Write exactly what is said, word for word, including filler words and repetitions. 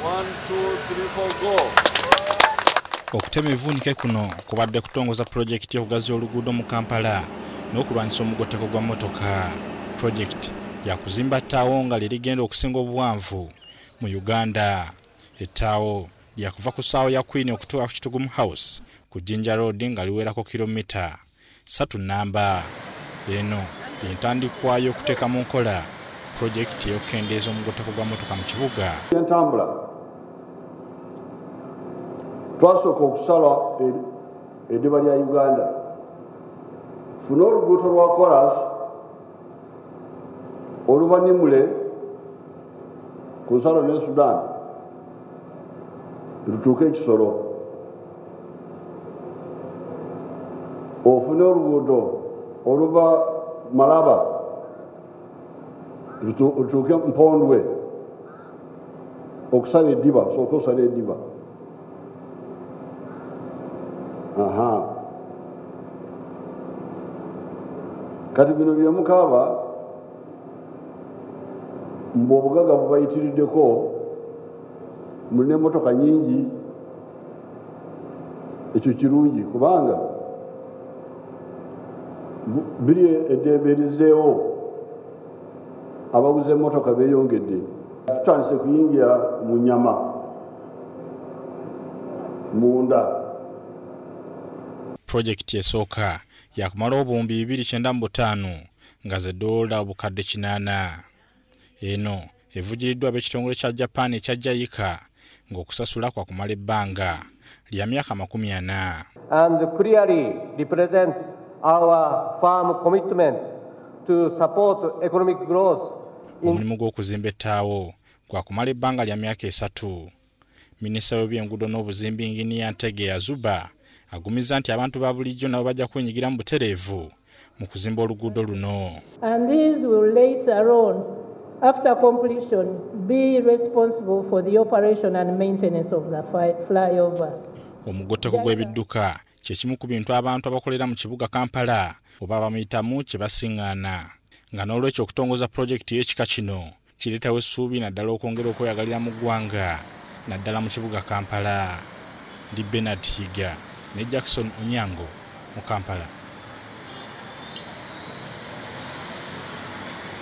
one, two, three, four, go. Okutema evvuunike kuno kubadde kutongoza pulojekiti y'okugaziya oluguudo mu Kampala n'okulwanyisa omugotteko gwa mmotoka. Pulojekiti yakuzimba ttaawo nga lye ligenda okusinga obuwanvu mu Uganda. Ettaawo lyakuva ku ssaawa ya Queen okutuuka ku Kitugumu House ku Jinja Road nga liwerako kilomita ssatu nnamba. Eno y'entandikwa y'okuteeka mu nkola pulojekiti y'okukendeeza omugotteko gwa mmotoka mu kibuga. Entambula twasooka okusala eddiba lya Uganda, funa oluguudo lwa kolas oluva Nimule ku nsalo ne Sudan lutuuke Ekisoro, ofune oluguudo oluva Malaba lutuuke Mpondwe okusala eddiba, sooka osala eddiba. Aha. Kati bino bye mukaaba mbu obugaga bubayitiriddeko mulina emmotoka nyingi, ekyo kirungi kubanga biri eddembe erizeewo abaguze emmotoka beeyongedde. Tutandise kuyingira mu nnyama munda. Pulojekiti esooka yakumala obuwumbi bibiri kyenda mu butaano nga ze ddoola obukadde kinaana. Eno evujjiriddwa ab'ekitongole kya Japan ekya Jayika ng'okusasula kwa kumala ebbanga lya myaka makumi ana. And clearly represents our firm commitment to support economic growth. Omulimu gw'okuzimba ettaawo gwa kumala ebbanga lya myaka esatu. Minisita w'ebyenguudo n'obuzimbi Inginiya Ntege Azuba agumizza nti abantu ba bulijjo nabo bajja kwenyigira mu butereevu mu kuzimba oluguudo luno. And these will later on, after completion, be responsible for the operation and maintenance of the flyover. Omugotteko gw'ebidduka kye kimu ku bintu abantu abakolera mu kibuga Kampala oba abamuyitamu kye basiŋŋaana, nga n'olwekyo okutongoza pulojekiti y'ekika kino kireetawo essuubi naddala okwongera okweyagalira mu ggwanga naddala mu kibuga Kampala. Ndi Bernard Higa ne Jackson Onyango mu Kampala.